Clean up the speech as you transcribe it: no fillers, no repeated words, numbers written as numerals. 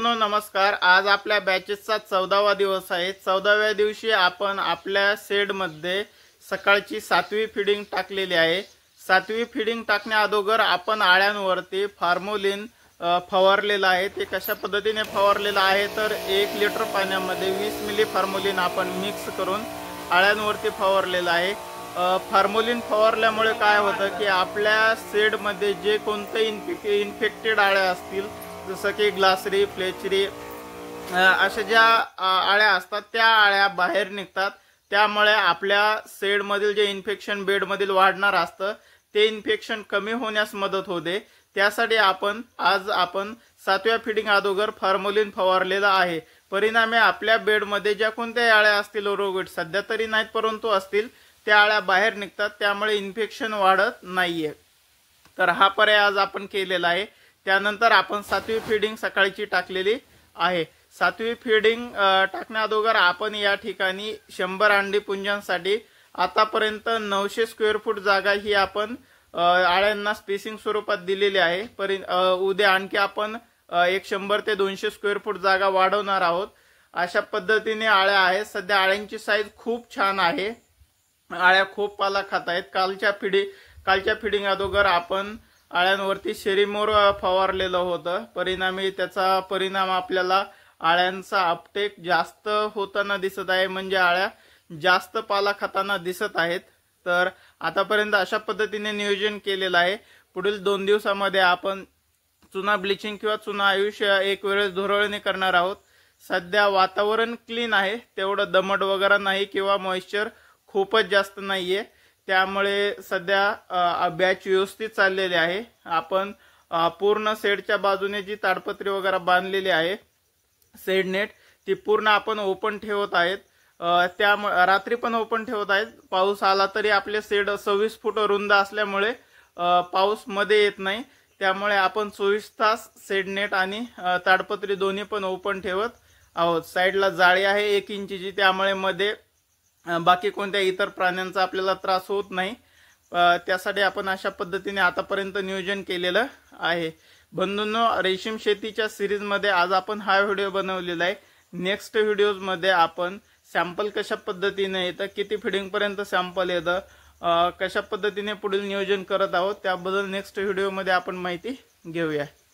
नमस्कार। आज आपल्या बॅचेसचा 14वा दिवस आहे। 14व्या दिवशी आपण आपल्या शेडमध्ये सकाळची 7वी फीडिंग टाकलेली आहे। 7वी फीडिंग टाकण्या अगोदर आपण आळ्यांवरती फॉर्मोलिन फवारलेला आहे। ते कशा पद्धतीने फवारलेला आहे तर 1 लिटर पाण्यामध्ये 20 मिली फॉर्मोलिन आपण मिक्स करून आळ्यांवरती फवारलेला आहे। फॉर्मोलिन फवारल्यामुळे काय होतं की आपल्या शेडमध्ये जे कोणते इन्फेक्टेड आळ्या असतील जसं की ग्लासरी, फ्लेचरी अशा ज्या आळ्या असतात त्या आळ्या बाहेर निघतात। त्यामुळे आपल्या शेडमधील जे इन्फेक्शन बेडमधील वाढणार असतं ते इन्फेक्शन कमी होण्यास मदत होते। त्यासाठी आज आपण 7व्या फीडिंग अगोदर फॉर्मोलिन फवारलेला आहे। परिणामी आपल्या बेडमध्ये ज्या कोणत्या आळ्या असतील रोगट सध्या तरी नाहीत परंतु असतील त्या आळ्या बाहेर निघतात, त्यामुळे इन्फेक्शन वाढत नाहीये। तर हा पर्याय आज आपण केलेला आहे। त्यानंतर आपण 7वी फीडिंग सकाळची टाकलेली आहे। 7वी फीडिंग टाकण्या अगोदर आपण या ठिकाणी 100 अंडी पुंजांसाठी आतापर्यंत 900 स्क्वेअर फूट जागा ही आपण आळ्यांना स्पेसिंग स्वरूपात दिलेली आहे। उद्या आणखी आपण 100 ते 200 स्क्वेअर फूट जागा वाढवणार आहोत। अशा पद्धतीने आळ्या आहेत। सध्या आळ्यांची साईज खूप छान आहे। आळ्या खूप पाला खात आहेत। कालच्या फीडिंग अगोदर आपण आळ्यांवरती शेरीमोर फवारलेलं होतं। परिणामी त्याचा परिणाम आपल्याला आळ्यांचा अपटेक जास्त होताना दिसत आहे, म्हणजे आळ्या जास्त पाला खाताना दिसत आहेत। तर आतापर्यंत अशा पद्धतीने नियोजन केलेलं आहे। पुढील 2 दिवसामध्ये आपण चुना ब्लिचिंग किंवा चुना आयुष्य एक वेळेस धुरळणी करणार आहोत। सध्या वातावरण क्लीन आहे, तेवढं दमट वगैरे नाही किंवा मॉइश्चर खूपच जास्त नाहीये, त्यामुळे सध्या बॅच व्यवस्थित चाललेली आहे। आपण पूर्ण शेडच्या बाजूने जी ताडपत्री वगैरे बांधलेली आहे शेड नेट ती पूर्ण आपण ओपन ठेवत आहेत। त्यामुळे रात्री पण ओपन ठेवत आहेत। पाऊस आला तरी आपले शेड 26 फूट रुंद असल्यामुळे पाऊस मध्ये येत नाही, त्यामुळे आपण 24 तास शेड नेट आणि ताडपत्री दोन्ही पण ओपन ठेवत आहोत। साईडला जाळी आहे 1 इंचीची, त्यामुळे मध्ये बाकी कोणत्या इतर प्राण्यांचा आपल्याला त्रास होत नाही। त्यासाठी आपण अशा पद्धतीने आतापर्यंत नियोजन केलेलं आहे। बंधूंनो, रेशीम शेतीच्या सिरीज मध्ये आज आपण हा व्हिडिओ बनवलेला आहे। नेक्स्ट व्हिडिओज मध्ये आपण सॅम्पल कशा पद्धतीने येतं, किती फीडिंग पर्यंत सॅम्पल येतं, कशा पद्धतीने पुढील नियोजन करत आहोत त्याबद्दल नेक्स्ट व्हिडिओ मध्ये आपण माहिती घेऊया।